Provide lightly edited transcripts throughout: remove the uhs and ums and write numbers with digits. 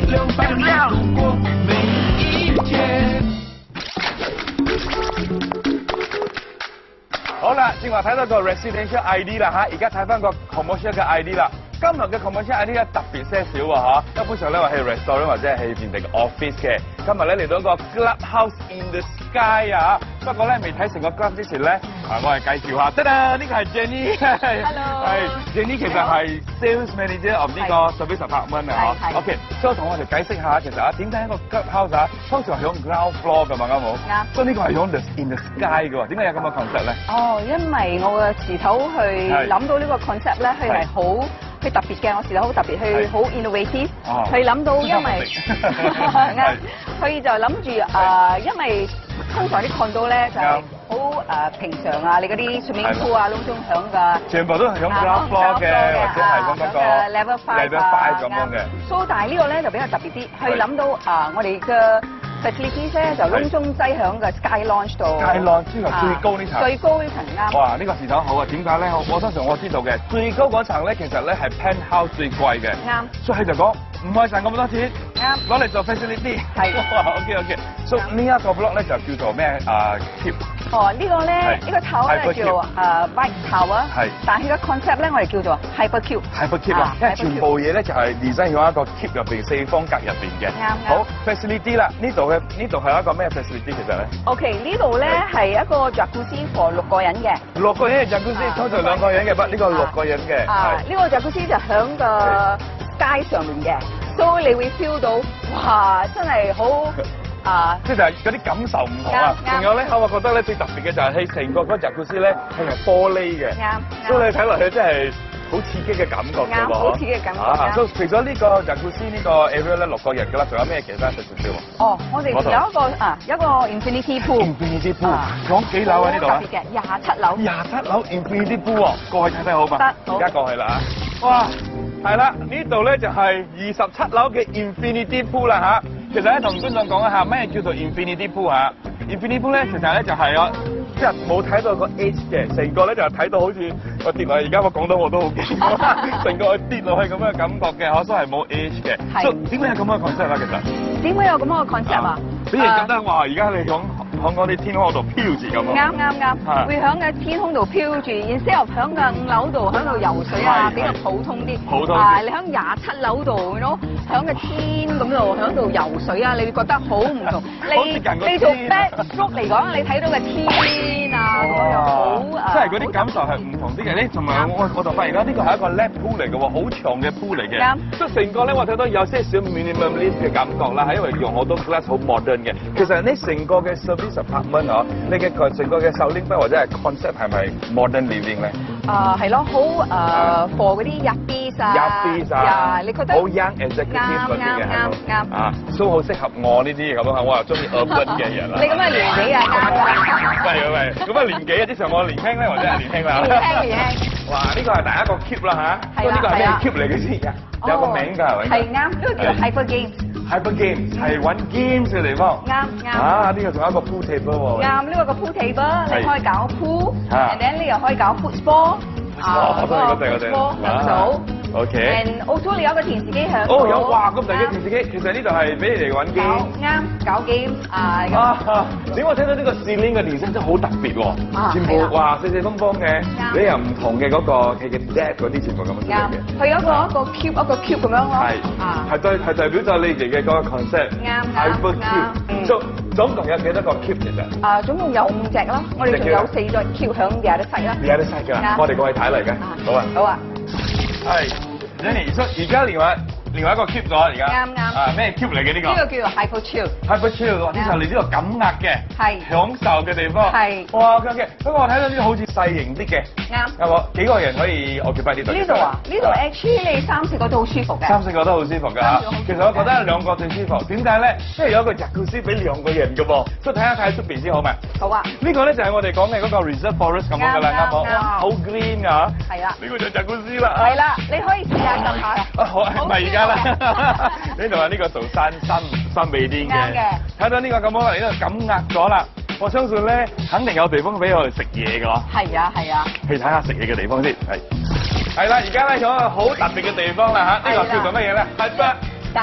亮伴你度过每一天。 好啦，正話睇到個 residential ID 啦嚇，而家睇翻個 commercial 嘅 ID 啦。今日嘅 commercial ID 咧特別些少喎嚇，一般上咧話係 restaurant 或者係變成個 office 嘅。今日咧嚟到一個 clubhouse in the sky 啊！不過咧未睇成個 club 之前咧，我係介紹下，得啦，呢個係 Jenny。Hello。係 Jenny 其實係 sales manager of 呢個 service apartment 啊嚇。OK， 所以同我哋解釋下，其實啊點解一個 clubhouse 啊，通常係響 ground floor 㗎嘛，啱冇？啱。所以呢個係響 in the sky 嘅喎，點解有咁嘅 concept 咧？ 哦，因為我嘅時頭去諗到呢個 concept 咧，佢係好。佢特別嘅，我時頭好特別，佢好 innovative，佢諗到因為啱，佢就諗住因為通常啲 condo 咧就係好平常啊，你嗰啲 swimming pool 啊，窿中響㗎， 全部都係響 ground floor 嘅，或者係咁嗰個 level 5 咁樣嘅。 所以但係呢個咧就比較特別啲，佢諗到我哋嘅。facilities 咧就窿中擠響嘅 Sky Lounge 度 ，Sky Lounge 即係最高呢層， 最高呢層啱。 哇！呢個時頭好啊，點解咧？我相信我知道嘅，最高嗰層咧其實咧係 penthouse 最貴嘅， 啱。 所以就講唔可以賺咁多錢， 啱， 攞嚟做 facility。 係。 哇 ！OK。所以呢一個 block 咧就叫做咩？keep。 哦，呢個咧呢個頭咧叫White Tower，係。但係佢嘅 concept 咧我哋叫做 Hypercube。 Hypercube 啊，因為全部嘢咧就係 design 喺一個 cube 入邊四方格入邊嘅。 啱。 好 facility 啦，呢度係一個咩 facility 其實咧 ？OK， 呢度咧係一個 jacuzzi for 6個人嘅。 6個人嘅 jacuzzi， 通常2個人嘅，不呢個6個人嘅。 呢個 jacuzzi 就響個街上面嘅，所以你會 feel 到哇，真係好即係嗰啲感受唔同啊。仲有咧，我覺得咧最特別嘅就係佢成個嗰 jacuzzi 咧係玻璃嘅，所以你睇落去真係。好刺激嘅感覺㗎喎， 好刺激嘅感覺。 所以除咗呢個 jacuzzi 呢個 area 咧6個人㗎啦，仲有咩其他特別喎？ 哦，我哋有一個 infinity pool。infinity pool， 講幾樓啊呢度啊？ 特別嘅27樓。 27樓 infinity pool 喎，過去睇睇好嘛？ 得， 而家過去啦嚇。哇，係啦，呢度咧就係27樓嘅 infinity pool 啦嚇。其實咧同觀眾講一下咩叫做 infinity pool 嚇。infinity pool 咧其實咧就係即係冇睇到個 edge 嘅，成個咧就係睇到好似我跌落去，而家我講到我都好驚，成個跌落去咁嘅感覺嘅，可所係冇 edge 嘅。係。點解有咁嘅 concept 啊？其實點解有咁嘅 concept 啊？ 俾人覺得話而家你響嗰啲天空度飄住咁啊！ 啱，會響嘅天空度飄住，然之後響嘅5樓度喺度游水啊，比較普通啲。你響27樓度，響嘅天咁度響度游水啊，你會覺得好唔同。你做 backstroke 嚟講，你睇到嘅天啊，咁樣好即係嗰啲感受係唔同啲嘅。呢同埋我就發現啦，呢個係一個 lap pool 嚟嘅喎，好長嘅 pool 嚟嘅。所以成個咧，我睇到有些少 minimalist 嘅感覺啦，係因為用好多 glass 好 modern 嘅。其實呢成個嘅 service apartment 嗬，你嘅成個嘅 selling point 或者係 concept 係咪 modern living 咧？係咯，好for 嗰啲 yuppies 啊，你覺得好 young executive 嗰啲嘅係都好適合我呢啲咁樣，我又中意 urban 嘅人啦。 你咁嘅年紀啊，啱㗎。 喂，咁嘅年紀啊，之前我年輕咧，或者係年輕啦。 年輕。 哇，呢個係第一個 cube 啦嚇，呢個係咩 cube 嚟嘅先？有個名㗎係咪？ 係啱，呢個叫 Hyper Games。Hyper Games 係揾 games 嘅地方。 啱。 呢個仲有一個 pool table 喎。 啱，呢個個 pool table 你可以搞 pool，and then 你又可以搞 football。 我都係嗰隻。 兩組。 OK。 澳你有個電視機響。 有哇咁大嘅電視機，其實呢度係俾你嚟揾 game。 啱，搞 game 點我睇到呢個 ceiling 嘅 design 真係好特別喎，全部哇四四方方嘅，你又唔同嘅嗰個佢嘅 deck 嗰啲全部咁樣嘅。 佢有一個 cube 咁樣咯。 係代表咗你哋嘅嗰個 concept。Hyper cube。總共有幾多個 cube 其實？ 總共有5隻啦，我哋仲有4個 cube 響the other side啦。 the other side 㗎，我哋過去睇嚟嘅。好啊。係 Jenny，而家另外一個 cube 咗而家。啱。咩 cube 嚟嘅呢個？ 呢個叫做 Hyper Chill。Hyper Chill， 呢就嚟呢個感壓嘅。 係。 享受嘅地方。 係。 哇 ，OK， 不過我睇到呢個好似細型啲嘅。 啱。 有冇幾個人可以occupy呢度？ 呢度呢度 actually 你3、4個都好舒服嘅。 3、4個都好舒服㗎嚇。其實我覺得2個最舒服，點解咧？因為有一個 jacuzzi 俾2個人㗎噃，所以睇下睇出邊先好嘛。 好啊。 呢個咧就係我哋講嘅嗰個 reserve forest 咁樣㗎啦，啱冇？哇，好 green 㗎。 係啦。 呢個就 jacuzzi 啦。 係啦，你可以試下撳下。 好，唔係而家啦。呢度係呢個做山尾啲嘅。 啱嘅。睇到呢個咁好啦，呢度感壓咗啦。我相信咧，肯定有地方俾我哋食嘢㗎嗬。 係啊。 去睇下食嘢嘅地方先，係啦，而家咧有一個好特別嘅地方啦嚇，呢個叫做乜嘢咧？Hyper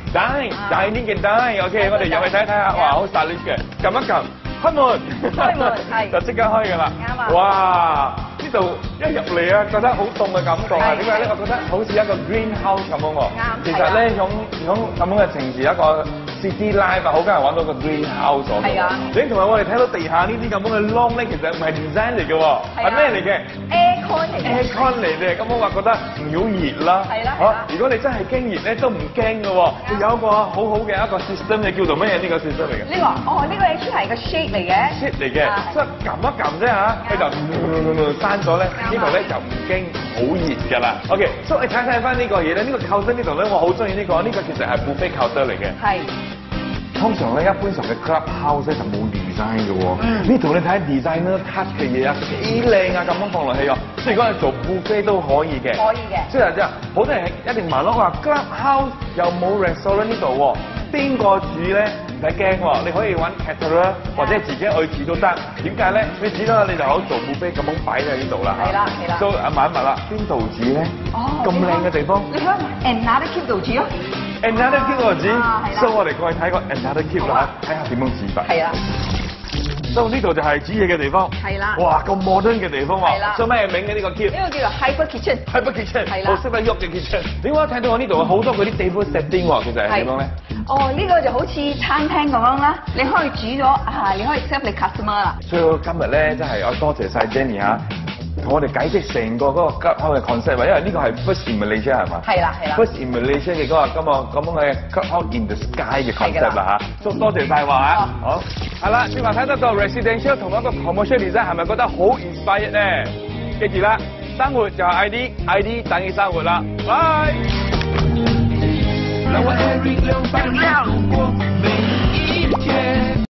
dining 嘅 dine，OK， 我哋入去睇睇下，哇，好 stylish 嘅，撳一撳，開門，就即刻開㗎啦， 啱啊， 哇！呢度一入嚟啊，覺得好凍嘅感覺啊！點解咧？我覺得好似一個 greenhouse 咁樣喎。啱。其實咧，響咁樣嘅城市一個 city life 啊，好多人揾到個 greenhouse 咗。係啊。你同埋我哋睇到地下呢啲咁樣嘅 lawn 咧，其實唔係 design 嚟嘅喎，係咩嚟嘅 ？aircon 嚟嘅。 aircon 嚟嘅，咁我話覺得唔好熱啦。係啦。嚇！如果你真係驚熱咧，都唔驚嘅喎。佢有一個好好嘅一個 system，你叫做咩嘢？呢個 system 嚟嘅？呢個呢個 actually 係個 shape 嚟嘅。shape 嚟嘅，即係撳一撳啫嚇，佢就閂咗咧，呢度咧就唔驚好熱㗎啦。OK， 所以你睇翻呢個嘢咧，呢個構身呢度咧，我好中意呢個，呢個其實係 buffet 構身嚟嘅。係。通常咧，一般上嘅 clubhouse 咧就冇 design 嘅喎。呢度你睇 designer touch 嘅嘢啊，幾靚啊，咁樣放落去啊。即係如果係做 buffet 都可以嘅。可以嘅。即係好多人一定問咯，話 clubhouse 又冇 restaurant 呢度喎，邊個煮咧？唔使驚喎，你可以揾 caterer 或者自己去煮都得。點解咧？你煮咗你就可以做 buffet 咁樣擺喺呢度啦。係啦，係啦。所以問一問啦，邊度煮咧？哦，咁靚嘅地方。你喺 Another Cube 度煮咯。Another Cube 度煮，所以我哋過去睇個 Another Cube 啦，睇下點樣煮法。係啦。所以呢度就係煮嘢嘅地方。係啦。哇，咁 modern 嘅地方喎。係啦。所以咩名嘅呢個 Cube？呢個叫做 Hyper Kitchen。Hyper Kitchen。係啦。好識得喐嘅 kitchen。點解睇到我呢度好多嗰啲 table setting 喎？其實係點樣咧？哦，呢個就好似餐廳咁樣啦，你可以煮咗你可以 serve 你 customer 啦。所以今日咧真係我多謝晒 Jenny 嚇，同我哋解釋成個嗰個 clubhouse 嘅 concept，因為呢個係 first in Malaysia 係嘛？係啦係啦。first in Malaysia 嘅嗰個咁樣嘅 clubhouse in the sky 嘅 concept 啦嚇，多謝晒話嚇。好，係啦，先話睇得到 residential 同一個 commercial design 係咪覺得好 inspired 咧？記住啦，生活就係 ID 等於生活啦，拜。